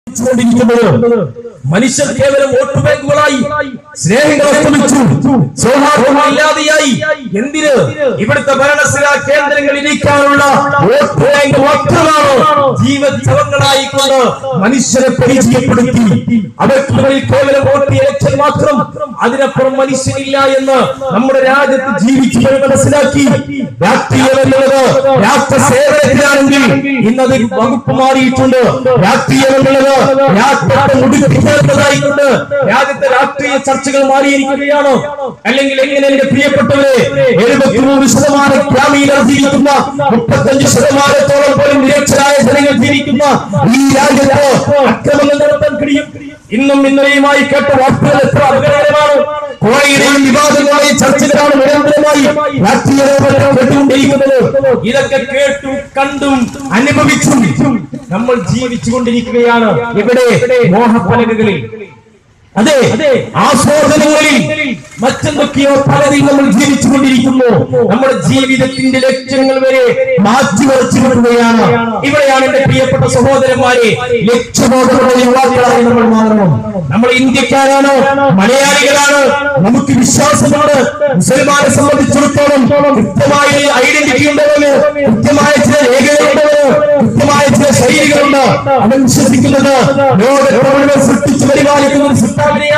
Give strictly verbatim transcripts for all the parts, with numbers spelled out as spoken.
മനുഷ്യർ കേവലം വോട്ട് ബാങ്കുകളായി സ്നേഹങ്ങൾ അസ്തമിച്ചു, സൗഹാർദ്ദമില്ലാതെയായി. എന്തിന്? ഇവിടുത്തെ ഭരണസിരാ കേന്ദ്രങ്ങൾ ഇരിക്കാനുള്ള വോട്ട് ബാങ്ക് മാത്രമാണ് ജീവജലങ്ങളായിക്കൊണ്ട് മനുഷ്യരെ പരിചയപ്പെടുത്തി. അവർക്ക് മുകളിൽ കേവലം വോട്ട് ഇലക്ഷൻ മാത്രം, അതിനപ്പുറം മനുഷ്യനില്ല എന്ന് നമ്മുടെ രാജ്യത്ത് ജീവിച്ചവർ മനസ്സിലാക്കി. രാഷ്ട്രീയം എന്നുള്ളത് രാഷ്ട്ര സേവനത്തിലാണെങ്കിൽ ഇന്നത് വകുപ്പ് മാറിയിട്ടുണ്ട്. രാഷ്ട്രീയം എന്നുള്ളത് രാഷ്ട്രത്തെ മുടിപ്പിക്കുന്നതായിക്കൊണ്ട് രാജ്യത്തെ രാഷ്ട്രീയ ചർച്ചകൾ മാറിയിരിക്കുകയാണ്. അല്ലെങ്കിൽ എങ്ങനെ എന്റെ പ്രിയപ്പെട്ടവരെ, എഴുപത്തിമൂന്ന് ശതമാനം ഗ്രാമീണർ ജീവിക്കുന്ന, മുപ്പത്തഞ്ച് ശതമാനത്തോളം പോലും നിരക്ഷരായ ജനങ്ങൾ ജീവിക്കുന്ന ഈ രാജ്യത്ത് അക്രമങ്ങൾ നടത്താൻ കഴിയും? ഇന്നും ഇന്നലെയുമായി കേട്ട വാർത്തകൾ എത്ര അപകടകരമാണ്. കോളേജിലെയും വിവാദങ്ങളെയും ചർച്ചകളാണ് നിരന്തരമായി രാഷ്ട്രീയ കേട്ടുകൊണ്ടിരിക്കുന്നത്. ഇതൊക്കെ കേട്ടും കണ്ടും അനുഭവിച്ചും നമ്മൾ ജീവിച്ചുകൊണ്ടിരിക്കുകയാണ്. ഇവിടെ മോഹപ്പലകകളിൽ, അതെ ആസ്വാദനങ്ങളിൽ, മറ്റെന്തൊക്കെയോ പലതിൽ നമ്മൾ ജീവിച്ചുകൊണ്ടിരിക്കുന്നു. നമ്മുടെ ജീവിതത്തിന്റെ ലക്ഷ്യങ്ങൾ വരെ മാറ്റിമറിച്ചിരിക്കുകയാണ്. ഇവിടെയാണ് എന്റെ പ്രിയപ്പെട്ട സഹോദരന്മാരെ, ലക്ഷ്യബോധമുള്ള യുവാക്കളായി നമ്മൾ മാറണം. നമ്മൾ ഇന്ത്യക്കാരാണ്, മലയാളികളാണ്, നമുക്ക് വിശ്വാസമാണ്. മുസൽമാനെ സംബന്ധിച്ചിടത്തോളം കൃത്യമായ ഐഡന്റിറ്റി ഉണ്ടവന്, കൃത്യമായ ചില രേഖകളുണ്ടവന്, കൃത്യമായ ചില ശൈലികളുണ്ട്. അവൻ വിശ്വസിക്കുന്നത് ലോകത്തെ സൃഷ്ടിച്ചു പരിപാലിക്കുന്ന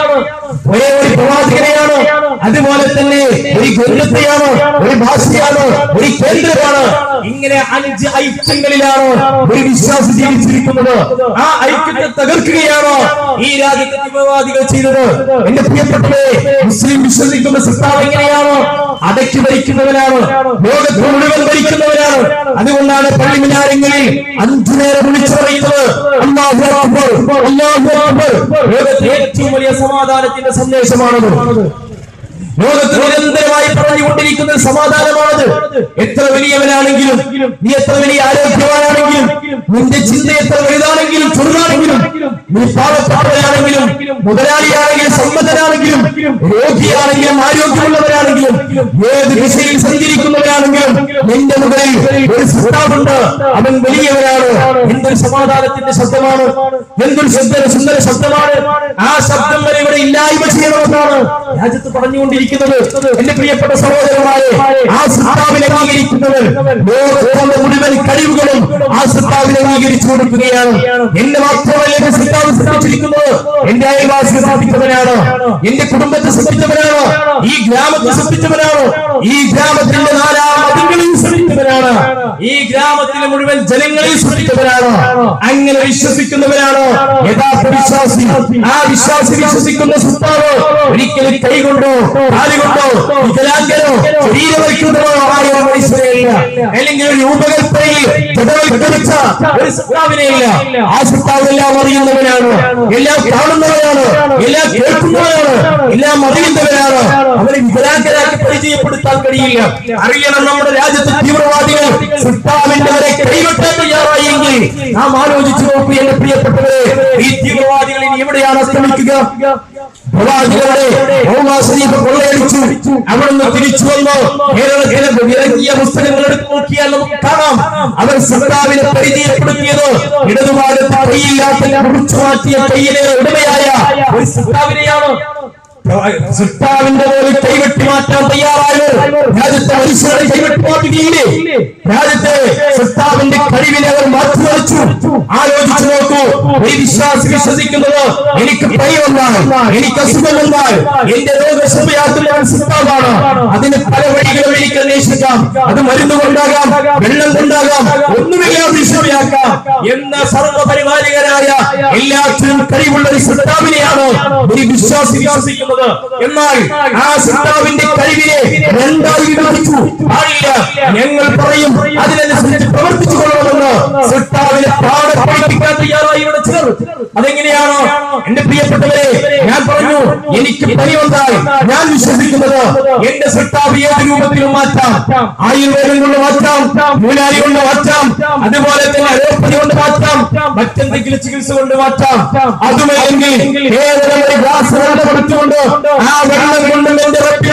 ഒരേ ഒരു പ്രവാചകനെയാണ്, അതുപോലെ തന്നെ ഒരു ഗ്രന്ഥത്തെയാണ്, ഒരു ഭാഷയാണ്, ഒരു കേന്ദ്രമാണ്. ഇങ്ങനെ അഞ്ച് ഐക്യങ്ങളിലാണ് ഒരു വിശ്വാസം ജീവിച്ചിരിക്കുന്നത്. ആ ഐക്യത്തെ തകർക്കുകയാണ് ഈ രാജ്യത്തെ തീവ്രവാദികൾ ചെയ്തത്. എന്റെ പ്രിയപ്പെട്ടവരെ, മുസ്ലിം വിശ്വസിക്കുന്ന സിദ്ധാന്തം എങ്ങനെയാണ്? അടക്കി ഭരിക്കുന്നവനാണ്, ലോകത്ത് മുഴുവൻ ഭരിക്കുന്നവനാണ്. അതുകൊണ്ടാണ് പള്ളി മിനാരങ്ങളിൽ അഞ്ചു നേരം വിളിച്ചു പറയുന്നത് അല്ലാഹു അക്ബർ, അല്ലാഹു അക്ബർ. ലോകത്തെ ഏറ്റവും വലിയ സമാധാനത്തിന്റെ സന്ദേശമാണത്. ലോകത്ത് നിരന്തരമായി പറഞ്ഞുകൊണ്ടിരിക്കുന്ന സമാധാനമാണത്. എത്ര വലിയവനാണെങ്കിലും, നീ എത്ര വലിയ ആരോഗ്യവാനാണെങ്കിലും, നിന്റെ ചിന്ത എത്ര വലുതാണെങ്കിലും ചെറുതാണെങ്കിലും, നീ പാവപ്പെട്ടവനാണെങ്കിലും, മുതലാളിയാണെങ്കിലും, സമ്പന്നനാണെങ്കിലും, രോഗിയാണെങ്കിലും, ആരോഗ്യമുള്ളവരാണെങ്കിലും, ഏത് ദിശയിൽ സഞ്ചരിക്കുന്നവരാണെങ്കിലും, നിന്റെ മുകളിൽ ഒരു സൃഷ്ടാവുണ്ട്. അവൻ വലിയവനാണ്. എന്തൊരു സമാധാനത്തിന്റെ ശബ്ദമാണ്, എന്തൊരു സുന്ദര സുന്ദര ശബ്ദമാണ്. ആ ശബ്ദം വരെ ഇവിടെ ഇല്ലായ്മ ചെയ്യണമെന്നാണ് രാജ്യത്ത് പറഞ്ഞുകൊണ്ടിരിക്കുന്നത്. എന്റെ പ്രിയപ്പെട്ട സഹോദരന്മാരെ, ആ സൃഷ്ടാവിനെ അംഗീകരിക്കുന്നവർ ലോകത്തിന്റെ മുഴുവൻ കഴിവുകളും ആ സൃഷ്ടാവിനെ അംഗീകരിച്ചു കൊടുക്കുകയാണ്. എന്നെ മാത്രമല്ല എന്റെ സൃഷ്ടാവ് സൃഷ്ടിച്ചിരിക്കുന്നത്, എന്റെ അയൽവാസിയെ സൃഷ്ടിച്ചവനാണ്, എന്റെ കുടുംബത്തെ സൃഷ്ടിച്ചവനാണ്, ഈ ഗ്രാമത്തെ സൃഷ്ടിച്ചവനാണ്, ഈ ഗ്രാമത്തിന്റെ നാലാ മതങ്ങളെയും സൃഷ്ടിച്ചവനാണ്, ഈ ഗ്രാമത്തിലെ മുഴുവൻ ജനങ്ങളെയും സൃഷ്ടിച്ചവനാണ്. അങ്ങനെ വിശ്വസിക്കുന്നവരാണ് യഥാർത്ഥ വിശ്വാസി. ആ വിശ്വാസി വിശ്വസിക്കുന്ന സൃഷ്ടാവ് ഒരിക്കലും കൈകൊണ്ടോ കാലുകൊണ്ടോ വികലാംഗനോ ശരീരവൽക്കൃതമോ ആയ മനുഷ്യരെയില്ല, അല്ലെങ്കിൽ ഒരു രൂപകൽപ്പനയിൽ ജഡവൽക്കരിച്ച ഒരു സൃഷ്ടാവിനെയില്ല. ആ സൃഷ്ടാവെല്ലാം അറിയുന്നവനാണ്, എല്ലാം കാണുന്നവനാണ്, എല്ലാം കേൾക്കുന്നവനാണ്, എല്ലാം അറിയുന്നവനാണ്. അവരെ വികലാംഗരാക്കി പരിചയപ്പെടുത്താൻ കഴിയില്ല. അറിയണം, നമ്മുടെ രാജ്യത്തെ തീവ്രവാദികൾ സൃഷ്ടാവിന്റെ വരെ കൈവെട്ടാൻ തയ്യാറായെങ്കിൽ നാം ആലോചിച്ചു നോക്കൂ എന്റെ പ്രിയപ്പെട്ടവരെ, ഈ തീവ്രവാദികൾ ഇനി എവിടെയാണ് അസ്തമിക്കുക? പ്രവാചകരുടെ കൊള്ളയടിച്ചു, അവിടുന്ന് തിരിച്ചു വന്നു കേരളത്തിലെ ഇറങ്ങിയ പുസ്തകങ്ങൾ എടുത്ത് നോക്കിയാൽ നമുക്ക് കാണാം, അവർ സൃഷ്ടാവിനെ പരിചയപ്പെടുത്തിയത് ഇടതുഭാഗത്ത് കൈയില്ലാത്ത മുറിച്ചു മാറ്റിയ കയ്യിലെ ഉടമയായ ഒരു സൃഷ്ടാവിനെയാണ്. സൃഷ്ടാവിന്റെ പോലും കൈവെട്ടി മാറ്റാൻ തയ്യാറായവർ രാജ്യത്തെ മനുഷ്യരെ കൈവെട്ടി മാറ്റുകയില്ലേ? രാജ്യത്തെ സൃഷ്ടാവിന്റെ കഴിവിനെ അവർ മാറ്റിമറിച്ചു. ആലോചിച്ചു നോക്കൂ, ഒരു വിശ്വാസി വിശ്വസിക്കുന്നത് എനിക്ക് പനി വന്നാൽ, എനിക്ക് അസുഖം വന്നാൽ, എന്റെ രോഗശമയാക്കുന്ന സൃഷ്ടാവാണ്. അതിന് പല വഴികളും എനിക്ക് അന്വേഷിക്കാം. അത് മരുന്ന് കൊണ്ടാകാം, വെള്ളം കൊണ്ടാകാം, ഒന്നുമില്ലാതെ ശമയാക്കാം എന്ന സർവപരിപാലകരായ എല്ലാത്തിനും കഴിവുള്ള ഒരു സൃഷ്ടാവിനെയാണ് ഒരു വിശ്വാസി വിശ്വസിക്കുന്നത്. എന്നാൽ ആ സൃഷ്ടാവിന്റെ കഴിവിനെ രണ്ടായി വിഭജിച്ചു പാടില്ല. ഞങ്ങൾ പറയും അതിനനുസരിച്ച് പ്രവർത്തിച്ചു കൊള്ളണമെന്ന് സൃഷ്ടാവിനെ പാടെ പഠിപ്പിക്കാൻ തയ്യാറായി ഇവിടെ ചിലർ. അതെങ്ങനെയാണോ എന്റെ പ്രിയപ്പെട്ടവരെ? ഞാൻ പറഞ്ഞു, എനിക്ക് പനി വന്നാൽ ഞാൻ വിശ്വസിക്കുന്നത് എന്റെ സൃഷ്ടാവ് ഏത് രൂപത്തിലും മാറ്റാം. ആയുർവേദം കൊണ്ട് മാറ്റാം, മൂലാരി കൊണ്ട് മാറ്റാം, അതുപോലെ തന്നെ അലോപ്പതി കൊണ്ട് മാറ്റാം, മറ്റെന്തെങ്കിലും ചികിത്സ കൊണ്ട് മാറ്റാം. അതുമല്ലെങ്കിൽ ഏതെങ്കിലും ഗ്ലാസ് വെള്ളം കൊടുത്തുകൊണ്ട് ആ വെള്ളം കൊണ്ട് എന്റെ